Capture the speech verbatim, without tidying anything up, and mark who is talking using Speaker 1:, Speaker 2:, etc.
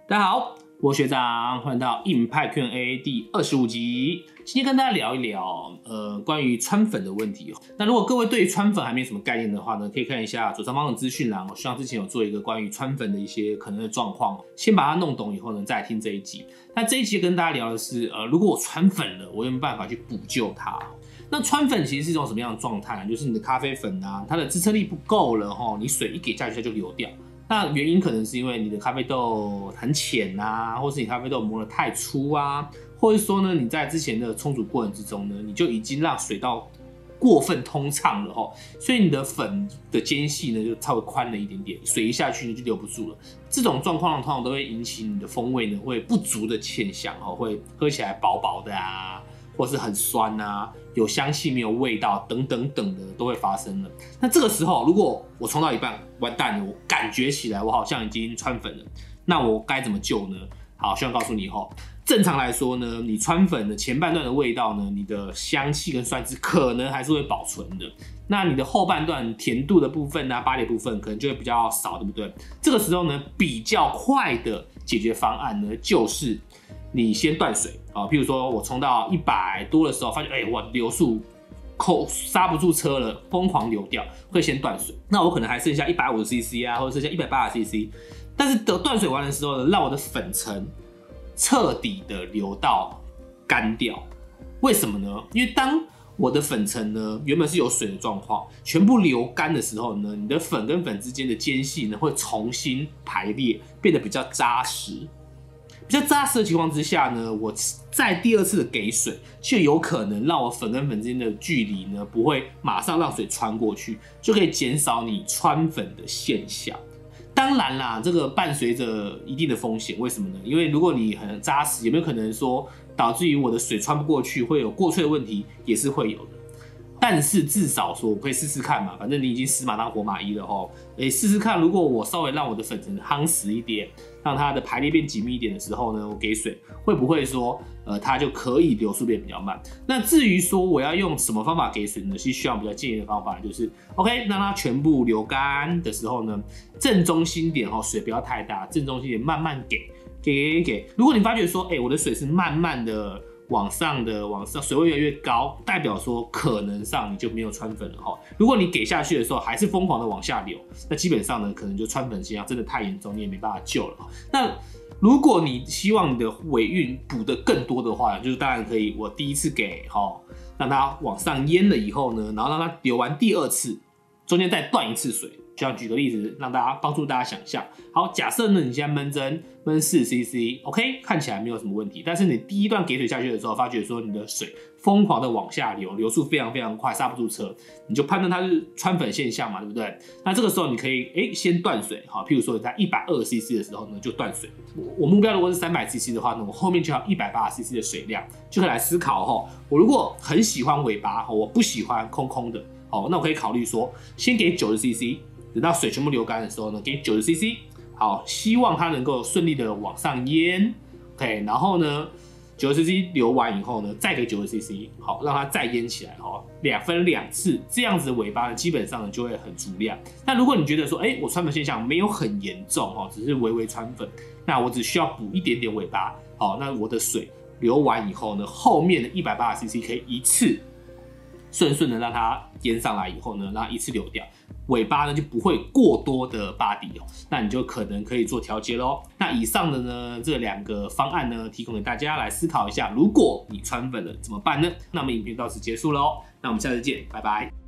Speaker 1: 大家好，我是学长，欢迎到硬派 Q and A 第二十五集。今天跟大家聊一聊，呃，关于川粉的问题。那如果各位对于川粉还没有什么概念的话呢，可以看一下左上方的资讯栏。我希望之前有做一个关于川粉的一些可能的状况，先把它弄懂以后呢，再来听这一集。那这一集跟大家聊的是，呃，如果我川粉了，我有没有办法去补救它？那川粉其实是一种什么样的状态呢？就是你的咖啡粉啊，它的支撑力不够了齁，你水一给下去它就流掉。那原因可能是因为你的咖啡豆很浅啊，或是你咖啡豆磨得太粗啊，或者说呢，你在之前的冲煮过程之中呢，你就已经让水道过分通畅了齁，所以你的粉的间隙呢就稍微宽了一点点，水一下去呢就留不住了。这种状况通常都会引起你的风味呢会不足的现象齁，会喝起来薄薄的啊，或是很酸啊，有香气没有味道等等等的都会发生了。那这个时候，如果我冲到一半完蛋了，我感觉起来我好像已经川粉了，那我该怎么救呢？好，希望告诉你齁。正常来说呢，你川粉的前半段的味道呢，你的香气跟酸质可能还是会保存的。那你的后半段甜度的部分啊，巴黎部分可能就会比较少，对不对？这个时候呢，比较快的解决方案呢，就是你先断水啊。譬如说我冲到一百多的时候，发现哎、欸，我流速扣刹不住车了，疯狂流掉，会先断水。那我可能还剩下一百五十 C C 啊，或者剩下一百八十 C C。但是等断水完的时候呢，让我的粉层彻底的流到干掉。为什么呢？因为当我的粉层呢原本是有水的状况，全部流干的时候呢，你的粉跟粉之间的间隙呢会重新排列，变得比较扎实。比较扎实的情况之下呢，我在第二次的给水，就有可能让我粉跟粉之间的距离呢不会马上让水穿过去，就可以减少你川粉的现象。当然啦，这个伴随着一定的风险，为什么呢？因为如果你很扎实，有没有可能说导致于我的水穿不过去，会有过萃的问题，也是会有的。但是至少说，我可以试试看嘛，反正你已经死马当活马医了吼，诶，试试看，如果我稍微让我的粉层夯实一点，让它的排列变紧密一点的时候呢，我给水会不会说，呃，它就可以流速变比较慢？那至于说我要用什么方法给水呢？是需要比较建议的方法，就是 OK， 让它全部流干的时候呢，正中心点吼，水不要太大，正中心点慢慢给，给给给。如果你发觉说，哎、欸，我的水是慢慢的往上的，往上水位越来越高，代表说可能上你就没有川粉了哈。如果你给下去的时候还是疯狂的往下流，那基本上呢，可能就川粉现象真的太严重，你也没办法救了。那如果你希望你的尾韵补得更多的话，就是当然可以，我第一次给哈，让它往上淹了以后呢，然后让它流完第二次，中间再断一次水。就像举个例子，让大家帮助大家想象。好，假设呢，你现在焖蒸焖四 C C，OK， 看起来没有什么问题。但是你第一段给水下去的时候，发觉说你的水疯狂的往下流，流速非常非常快，刹不住车，你就判断它是川粉现象嘛，对不对？那这个时候你可以哎、欸、先断水，好，譬如说你在一百二十 C C 的时候呢就断水。我目标如果是三百 C C 的话呢，我后面就要一百八十 C C 的水量，就可以来思考哈。我如果很喜欢尾巴，我不喜欢空空的，好，那我可以考虑说，先给九十 C C。等到水全部流干的时候呢，给九十 C C， 好，希望它能够顺利的往上淹 ，OK， 然后呢，九十 C C 流完以后呢，再给九十 C C， 好，让它再淹起来，哈，两分两次，这样子的尾巴呢，基本上呢就会很足量。那如果你觉得说，哎、欸，我川粉现象没有很严重哈，只是微微川粉，那我只需要补一点点尾巴，好，那我的水流完以后呢，后面的一百八十 C C 可以一次顺顺的让它淹上来以后呢，让它一次流掉。尾巴呢就不会过多的巴底哦，那你就可能可以做调节咯。那以上的呢这两个方案呢，提供给大家来思考一下，如果你川粉了怎么办呢？那我们影片到此结束喽，那我们下次见，拜拜。